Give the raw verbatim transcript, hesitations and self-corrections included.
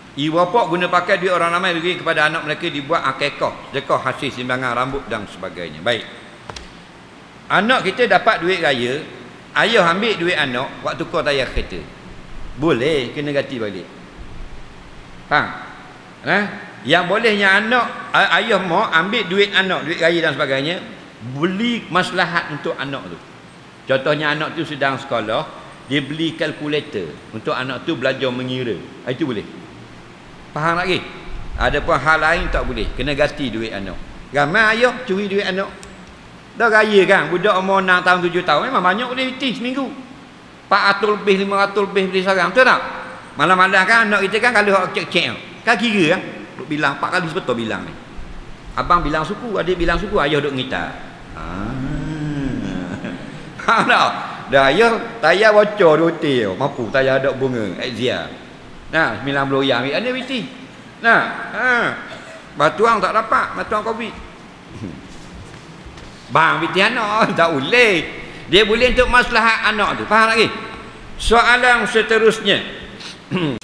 Ibu bapa guna pakai duit orang ramai bagi kepada anak mereka dibuat akikah, sedekah hasil simbangan rambut dan sebagainya. Baik. Anak kita dapat duit raya, ayah ambil duit anak buat tukar tayar kereta. Boleh kena ganti balik. Faham? Nah, yang bolehnya anak ayah mau ambil duit anak, duit raya dan sebagainya, beli maslahat untuk anak tu. Contohnya anak tu sedang sekolah, dia beli kalkulator untuk anak tu belajar mengira. Itu boleh. Faham lagi? Ada pun hal lain tak boleh, kena ganti duit anak. Ramai ayah curi duit anak. Dah raya kan, budak umur enam tahun tujuh tahun memang banyak boleh fiti seminggu. empat ratus lebih, lima ratus lebih beli seorang, betul tak? Malam-malam kan anak kita kan kalau cek-cek kan kira kan, duk bilang empat kali sebetul bilang ni. Abang bilang suku, adik bilang suku, ayah duk ngitar. Ah. Faham tak? Dah ayah tayar bocor dua til, mampu tayar ada bunga, Exia. Nah, sembilan puluh yang ambil ada fiti. Nah, ha. Batuang tak dapat, batuang Covid. Bang fiti anak tak boleh. Dia boleh untuk maslahat anak tu. Faham lagi? Soalan seterusnya.